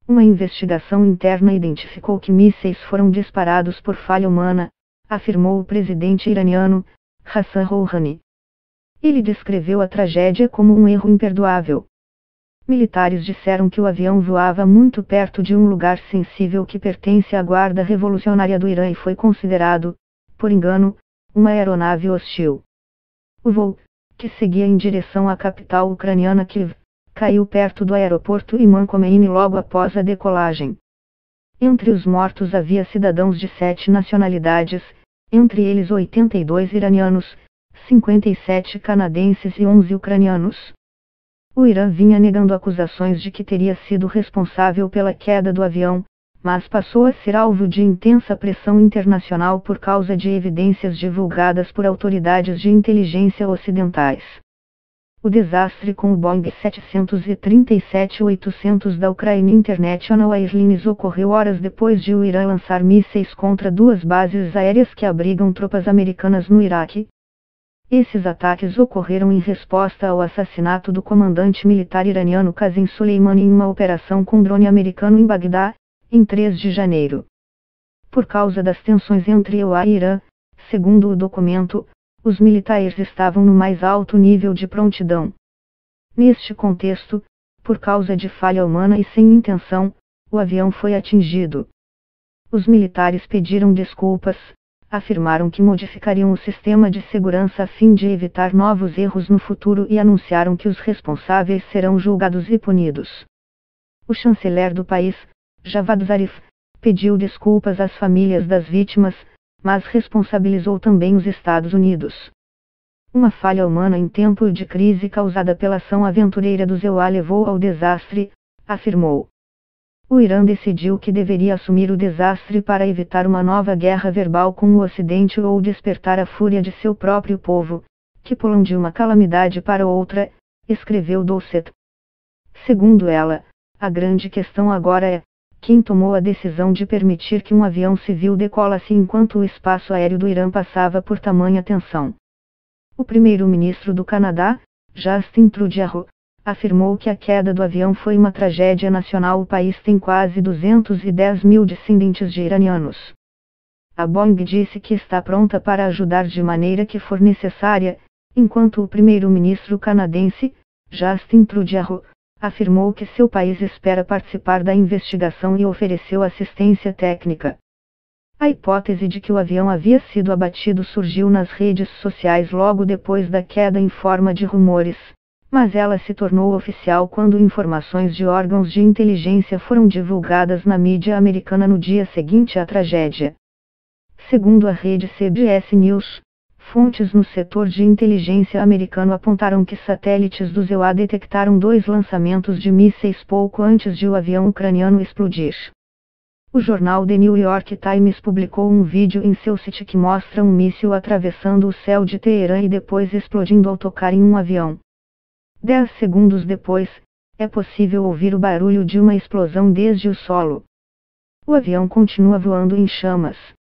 Uma investigação interna identificou que mísseis foram disparados por falha humana, afirmou o presidente iraniano, Hassan Rouhani. Ele descreveu a tragédia como um erro imperdoável. Militares disseram que o avião voava muito perto de um lugar sensível que pertence à Guarda Revolucionária do Irã e foi considerado, por engano, uma aeronave hostil. O voo, que seguia em direção à capital ucraniana Kiev, caiu perto do aeroporto Imam Khomeini logo após a decolagem. Entre os mortos havia cidadãos de 7 nacionalidades, entre eles 82 iranianos, 57 canadenses e 11 ucranianos. O Irã vinha negando acusações de que teria sido responsável pela queda do avião, mas passou a ser alvo de intensa pressão internacional por causa de evidências divulgadas por autoridades de inteligência ocidentais. O desastre com o Boeing 737-800 da Ukraine International Airlines ocorreu horas depois de o Irã lançar mísseis contra 2 bases aéreas que abrigam tropas americanas no Iraque. Esses ataques ocorreram em resposta ao assassinato do comandante militar iraniano Qasem Soleimani em uma operação com drone americano em Bagdá, em 3 de janeiro. Por causa das tensões entre EUA e Irã, segundo o documento, os militares estavam no mais alto nível de prontidão. Neste contexto, por causa de falha humana e sem intenção, o avião foi atingido. Os militares pediram desculpas, afirmaram que modificariam o sistema de segurança a fim de evitar novos erros no futuro e anunciaram que os responsáveis serão julgados e punidos. O chanceler do país, Javad Zarif, pediu desculpas às famílias das vítimas, mas responsabilizou também os Estados Unidos. Uma falha humana em tempo de crise causada pela ação aventureira dos EUA levou ao desastre, afirmou. O Irã decidiu que deveria assumir o desastre para evitar uma nova guerra verbal com o Ocidente ou despertar a fúria de seu próprio povo, que pulam de uma calamidade para outra, escreveu Doucet. Segundo ela, a grande questão agora é: quem tomou a decisão de permitir que um avião civil decolasse enquanto o espaço aéreo do Irã passava por tamanha tensão? O primeiro-ministro do Canadá, Justin Trudeau, afirmou que a queda do avião foi uma tragédia nacional. O país tem quase 210 mil descendentes de iranianos. A Boeing disse que está pronta para ajudar de maneira que for necessária, enquanto o primeiro-ministro canadense, Justin Trudeau, afirmou que seu país espera participar da investigação e ofereceu assistência técnica. A hipótese de que o avião havia sido abatido surgiu nas redes sociais logo depois da queda em forma de rumores, mas ela se tornou oficial quando informações de órgãos de inteligência foram divulgadas na mídia americana no dia seguinte à tragédia. Segundo a rede CBS News, fontes no setor de inteligência americano apontaram que satélites do EUA detectaram 2 lançamentos de mísseis pouco antes de o avião ucraniano explodir. O jornal The New York Times publicou um vídeo em seu site que mostra um míssil atravessando o céu de Teherã e depois explodindo ao tocar em um avião. 10 segundos depois, é possível ouvir o barulho de uma explosão desde o solo. O avião continua voando em chamas.